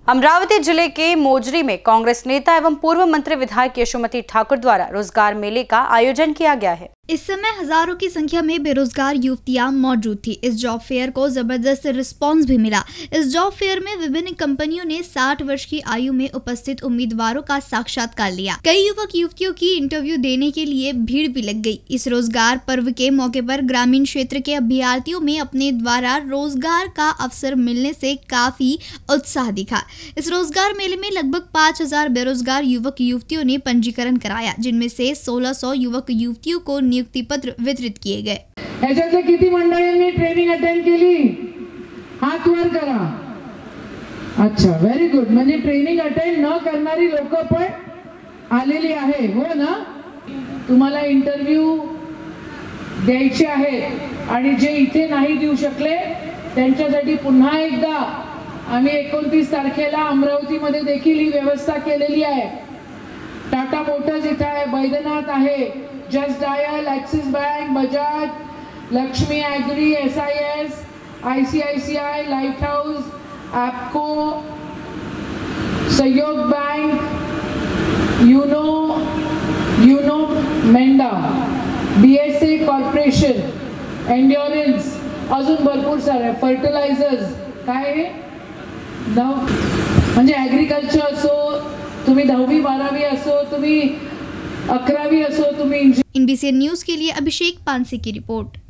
अमरावती जिले के मोजरी में कांग्रेस नेता एवं पूर्व मंत्री विधायक यशोमती ठाकुर द्वारा रोजगार मेले का आयोजन किया गया है। इस समय हजारों की संख्या में बेरोजगार युवतियां मौजूद थी। इस जॉब फेयर को जबरदस्त रिस्पांस भी मिला। इस जॉब फेयर में विभिन्न कंपनियों ने 60 वर्ष की आयु में उपस्थित उम्मीदवारों का साक्षात्कार लिया। कई युवक युवतियों की इंटरव्यू देने के लिए भीड़ भी लग गई। इस रोजगार पर्व के मौके पर ग्रामीण क्षेत्र के अभ्यर्थियों में अपने द्वारा रोजगार का अवसर मिलने से काफी उत्साह दिखा। इस रोजगार मेले में लगभग 5000 बेरोजगार युवक युवतियों ने पंजीकरण कराया, जिनमें से 1600 युवक युवतियों को नियुक्ति पत्र वितरित किए गए। ह्याच्यातल्या किती मंडळींनी ट्रेनिंग अटेंड केली? हात वर करा। अच्छा, व्हेरी गुड। म्हणजे ट्रेनिंग अटेंड न करणारी लोक पण आलेली आहे, हो ना? तुम्हाला इंटरव्ह्यू द्यायचे आहेत आणि जे इथे नाही देऊ शकले त्यांच्यासाठी पुन्हा एकदा आम्ही 29 तारखेला अमरावतीमध्ये देखील ही व्यवस्था केलेली आहे। टाटा मोटर्स इथे आहे, बैद्यनाथ आहे, just dial, Axis bank, Bajaj, Lakshmi agri, SIS, ICICI, light house, ॲपको, Sahyog bank, Uno Minda, BSA corporation, endurance, अजून भरपूर सारे फर्टिलायझर्स। काय म्हणजे ॲग्रिकल्चर असो, तुम्ही 10वी 12वी असो, तुम्ही 11वी असो, तुम्ही NBCN न्यूज के लिए अभिषेक पानसे की रिपोर्ट।